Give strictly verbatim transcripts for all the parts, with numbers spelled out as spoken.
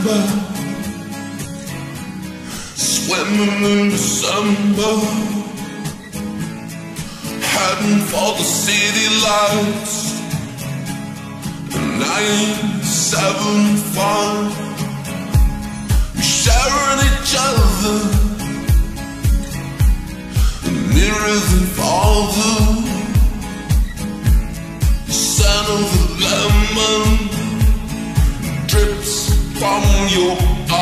remember swimming in December, heading for the city lights. Nine, seven, five, we sharing each other, the mirrors and father, the scent of the lemon drips from your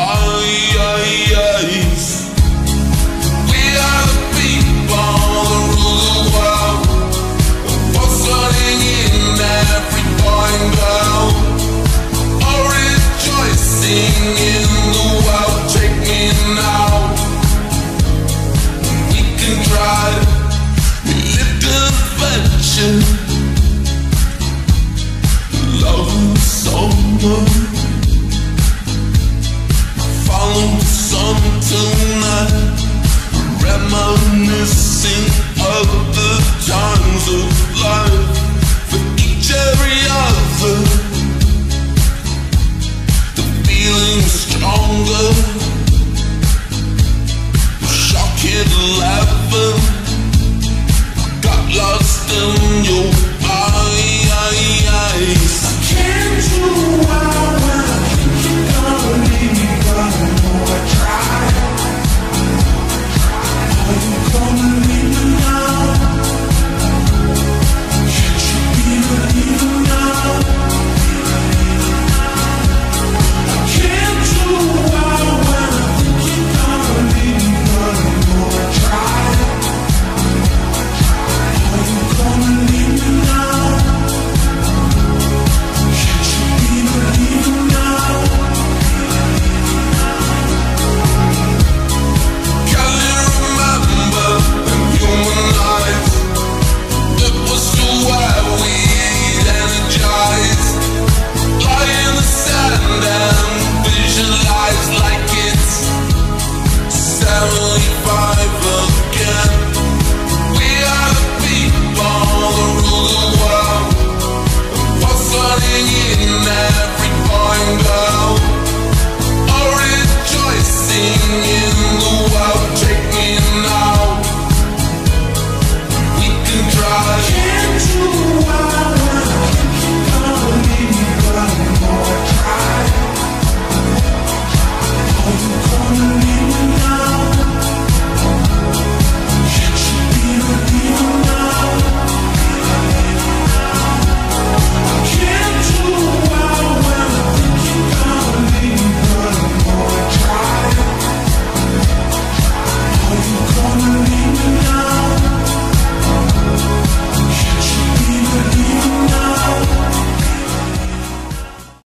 eyes. We are the people that rule the world, what's running in every boy and girl, all rejoicing in the world. Take me now, we can try, we lived an adventure, love so much. Follow the sun tonight, reminiscing of the times of life. For each every other, the feeling is stronger. Shocking eleven, got lost in your eyes. I can't do well when I think you're gonna leave me, but I know I tried. Are you gonna leave me now? Can't you believe it now? I can't do well when I think you're gonna leave me, but I know I tried. Are you gonna leave me now? Can't you believe it now? Can you remember in human eyes? It was so where we energized, lie in the sand and visualize like it's seventy-five again. We are the people that rule the world, what's running in every boy and girl, all rejoicing in the world. Take me now, we can try. Can't do well when I think you're gonna leave me, but I know I tried. Are you gonna leave me now? Can't you believe it now? I can't do well when I think you're gonna leave me, but I know I tried. Are you gonna